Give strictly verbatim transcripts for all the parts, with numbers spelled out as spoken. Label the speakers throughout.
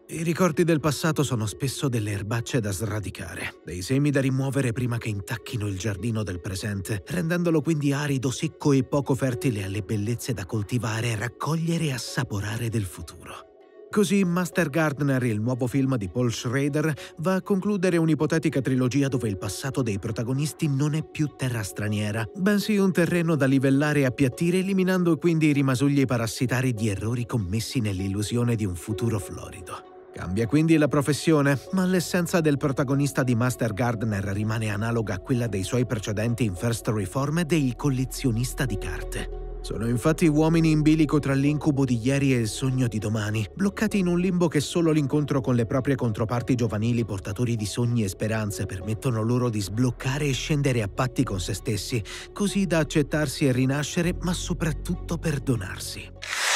Speaker 1: I ricordi del passato sono spesso delle erbacce da sradicare, dei semi da rimuovere prima che intacchino il giardino del presente, rendendolo quindi arido, secco e poco fertile alle bellezze da coltivare, raccogliere e assaporare del futuro. Così Master Gardener, il nuovo film di Paul Schrader, va a concludere un'ipotetica trilogia dove il passato dei protagonisti non è più terra straniera, bensì un terreno da livellare e appiattire, eliminando quindi i rimasugli parassitari di errori commessi nell'illusione di un futuro florido. Cambia quindi la professione, ma l'essenza del protagonista di Master Gardener rimane analoga a quella dei suoi precedenti in First Reformed e il collezionista di carte. Sono infatti uomini in bilico tra l'incubo di ieri e il sogno di domani, bloccati in un limbo che solo l'incontro con le proprie controparti giovanili portatori di sogni e speranze permettono loro di sbloccare e scendere a patti con se stessi, così da accettarsi e rinascere, ma soprattutto perdonarsi.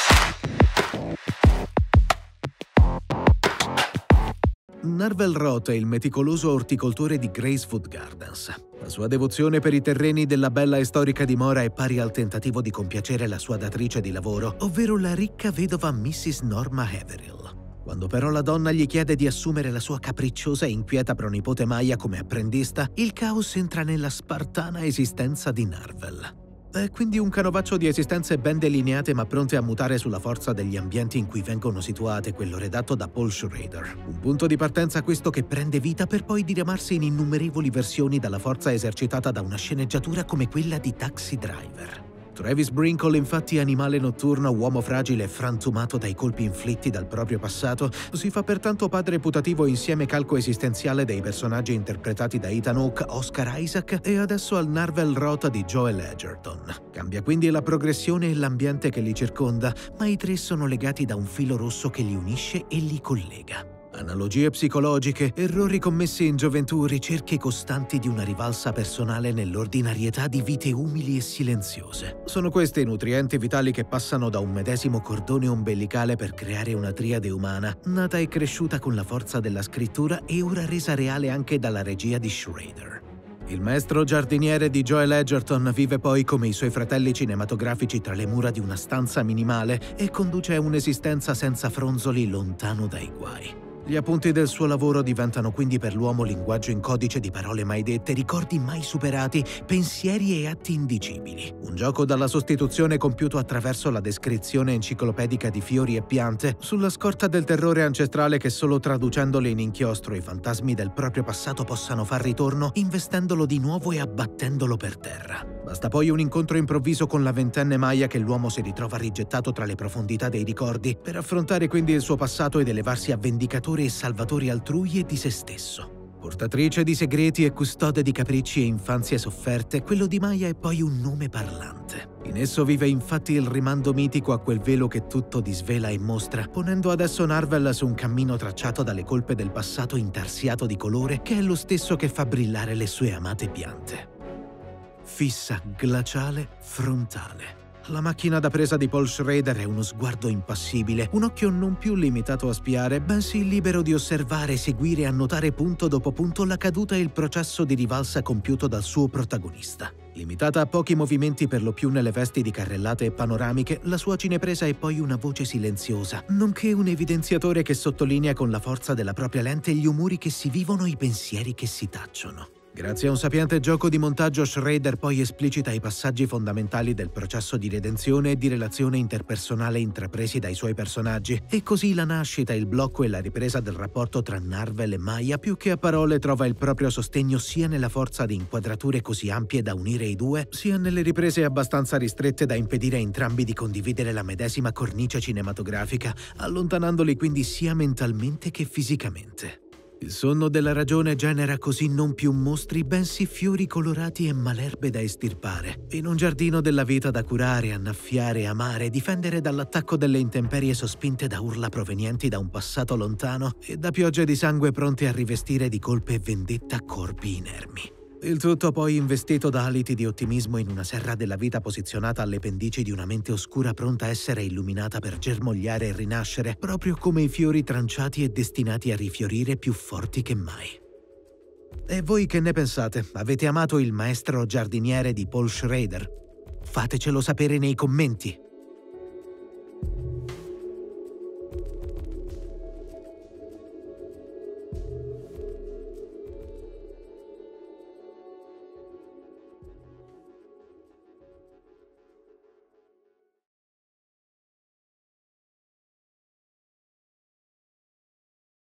Speaker 1: Narvel Roth è il meticoloso orticoltore di Gracewood Gardens. La sua devozione per i terreni della bella e storica dimora è pari al tentativo di compiacere la sua datrice di lavoro, ovvero la ricca vedova missus Norma Haverill. Quando però la donna gli chiede di assumere la sua capricciosa e inquieta pronipote Maya come apprendista, il caos entra nella spartana esistenza di Narvel. È quindi un canovaccio di esistenze ben delineate ma pronte a mutare sulla forza degli ambienti in cui vengono situate, quello redatto da Paul Schrader. Un punto di partenza questo che prende vita per poi diramarsi in innumerevoli versioni dalla forza esercitata da una sceneggiatura come quella di Taxi Driver. Travis Brinkle, infatti animale notturno, uomo fragile e frantumato dai colpi inflitti dal proprio passato, si fa pertanto padre putativo insieme calco esistenziale dei personaggi interpretati da Ethan Hawke, Oscar Isaac e adesso al Narvel Roth di Joel Edgerton. Cambia quindi la progressione e l'ambiente che li circonda, ma i tre sono legati da un filo rosso che li unisce e li collega. Analogie psicologiche, errori commessi in gioventù, ricerche costanti di una rivalsa personale nell'ordinarietà di vite umili e silenziose. Sono questi i nutrienti vitali che passano da un medesimo cordone ombelicale per creare una triade umana, nata e cresciuta con la forza della scrittura e ora resa reale anche dalla regia di Schrader. Il maestro giardiniere di Joel Edgerton vive poi come i suoi fratelli cinematografici tra le mura di una stanza minimale e conduce un'esistenza senza fronzoli, lontano dai guai. Gli appunti del suo lavoro diventano quindi per l'uomo linguaggio in codice di parole mai dette, ricordi mai superati, pensieri e atti indicibili. Un gioco dalla sostituzione compiuto attraverso la descrizione enciclopedica di fiori e piante, sulla scorta del terrore ancestrale che solo traducendole in inchiostro i fantasmi del proprio passato possano far ritorno, investendolo di nuovo e abbattendolo per terra. Basta poi un incontro improvviso con la ventenne Maya che l'uomo si ritrova rigettato tra le profondità dei ricordi, per affrontare quindi il suo passato ed elevarsi a vendicatore e salvatore altrui e di se stesso. Portatrice di segreti e custode di capricci e infanzie sofferte, quello di Maya è poi un nome parlante. In esso vive infatti il rimando mitico a quel velo che tutto disvela e mostra, ponendo adesso Narvel su un cammino tracciato dalle colpe del passato intarsiato di colore, che è lo stesso che fa brillare le sue amate piante. Fissa, glaciale, frontale. La macchina da presa di Paul Schrader è uno sguardo impassibile, un occhio non più limitato a spiare, bensì libero di osservare, seguire e annotare punto dopo punto la caduta e il processo di rivalsa compiuto dal suo protagonista. Limitata a pochi movimenti per lo più nelle vesti di carrellate e panoramiche, la sua cinepresa è poi una voce silenziosa, nonché un evidenziatore che sottolinea con la forza della propria lente gli umori che si vivono e i pensieri che si tacciono. Grazie a un sapiente gioco di montaggio, Schrader poi esplicita i passaggi fondamentali del processo di redenzione e di relazione interpersonale intrapresi dai suoi personaggi, e così la nascita, il blocco e la ripresa del rapporto tra Narvel e Maya più che a parole trova il proprio sostegno sia nella forza di inquadrature così ampie da unire i due, sia nelle riprese abbastanza ristrette da impedire a entrambi di condividere la medesima cornice cinematografica, allontanandoli quindi sia mentalmente che fisicamente. Il sonno della ragione genera così non più mostri, bensì fiori colorati e malerbe da estirpare, in un giardino della vita da curare, annaffiare, amare, difendere dall'attacco delle intemperie sospinte da urla provenienti da un passato lontano e da piogge di sangue pronte a rivestire di colpe e vendetta corpi inermi. Il tutto poi investito da aliti di ottimismo in una serra della vita posizionata alle pendici di una mente oscura pronta a essere illuminata per germogliare e rinascere, proprio come i fiori tranciati e destinati a rifiorire più forti che mai. E voi che ne pensate? Avete amato il maestro giardiniere di Paul Schrader? Fatecelo sapere nei commenti!